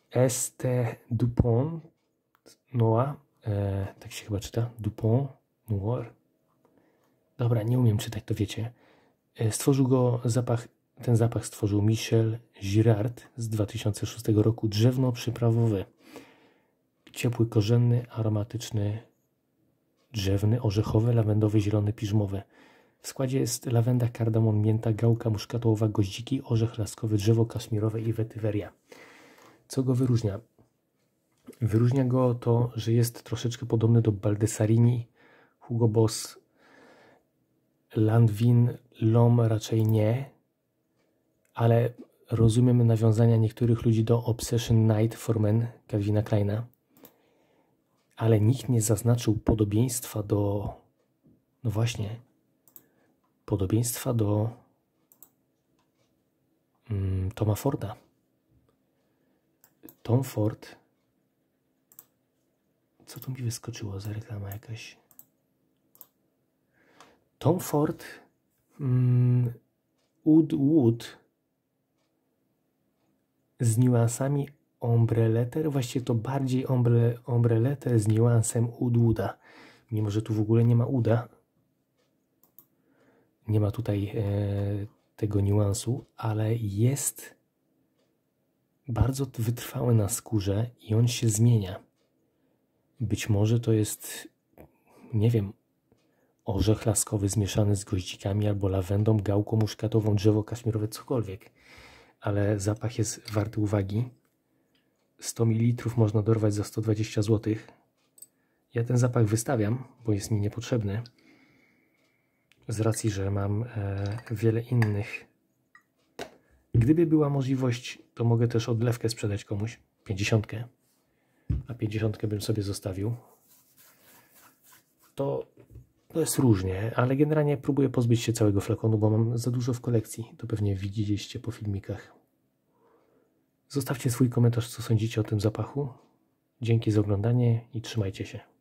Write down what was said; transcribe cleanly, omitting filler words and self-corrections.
Este Dupont Noir, tak się chyba czyta, Dupont Noir. Dobra, nie umiem czytać, to wiecie. Stworzył go ten zapach stworzył Michel Girard z 2006 roku. Drzewno-przyprawowy. Ciepły, korzenny, aromatyczny, drzewny, orzechowy, lawendowy, zielony, piżmowy. W składzie jest lawenda, kardamon, mięta, gałka muszkatołowa, goździki, orzech laskowy, drzewo kaszmirowe i wetyweria. Co go wyróżnia? Wyróżnia go to, że jest troszeczkę podobny do Baldessarini, Hugo Boss, Lanvin, L'Homme raczej nie, ale rozumiemy nawiązania niektórych ludzi do Obsession Night for Men Calvina Kleina, ale nikt nie zaznaczył podobieństwa do, no właśnie, podobieństwa do Toma Forda. Tom Ford, co tu mi wyskoczyło za reklama jakaś? Tom Ford, Oud Wood z niuansami ombre letter, właściwie to bardziej ombre letter z niuansem Oud Wooda, mimo że tu w ogóle nie ma Ouda, nie ma tutaj tego niuansu, ale jest bardzo wytrwały na skórze i on się zmienia. Być może to jest, nie wiem, orzech laskowy zmieszany z goździkami albo lawendą, gałką muszkatową, drzewo kaszmirowe, cokolwiek. Ale zapach jest warty uwagi. 100 ml można dorwać za 120 zł. Ja ten zapach wystawiam, bo jest mi niepotrzebny. Z racji, że mam wiele innych. Gdyby była możliwość, to mogę też odlewkę sprzedać komuś. 50. A 50 bym sobie zostawił. To jest różnie, ale generalnie próbuję pozbyć się całego flakonu, bo mam za dużo w kolekcji. To pewnie widzieliście po filmikach. Zostawcie swój komentarz, co sądzicie o tym zapachu. Dzięki za oglądanie i trzymajcie się.